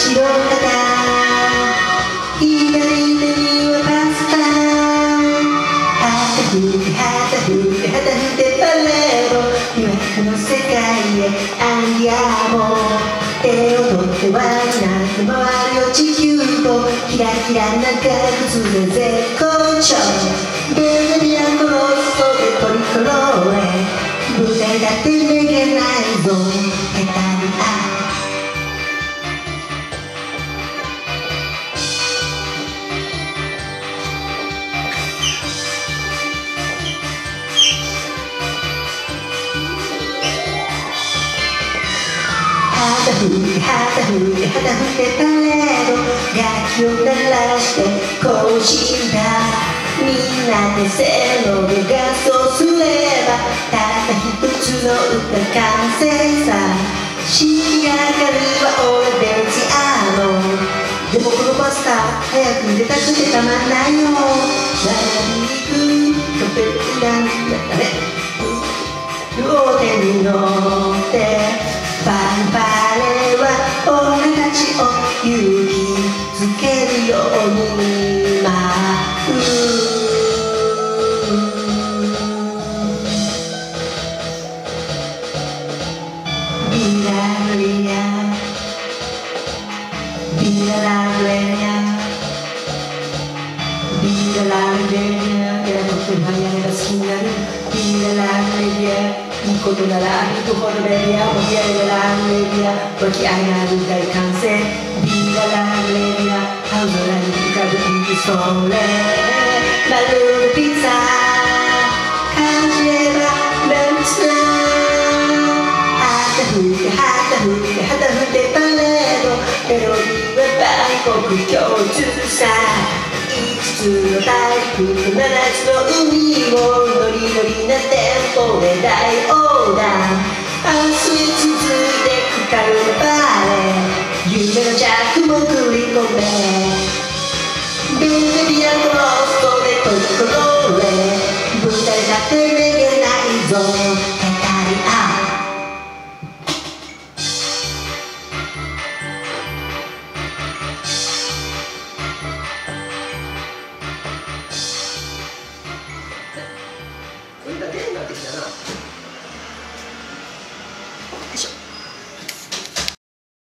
白肩左手にはパスタ旗振って旗振って旗振ってパレード魅惑の世界へアンディアモ手を取って輪になって回るよ地球とキラキラな画物で絶好調ベルビアンコロッソでトリコローレ舞台だってめげないぞヘタリア旗振って旗振って旗振ってパレード楽器を鳴らして行進だみんなでせーので合奏すればたった一つの歌完成さ仕上がりは俺ベンチアーノでもこのパスタ早く出たくてたまんないよ並びに行くカフェなんだね両手に乗ってファンファレは俺たちを勇気づけるように舞うビラリアビララレニャビララレニャいや僕の早めが好きになるビララレニャいいことならいくほどメディアもビララレニャ湧き上がる大歓声ビララレニャ青空に浮かぶインクストーレ丸のピザ感じればメンツな旗振って旗振って旗振ってパレードメロディーは万国共通さ5つの大陸と7つの海をノリノリなテンポで大王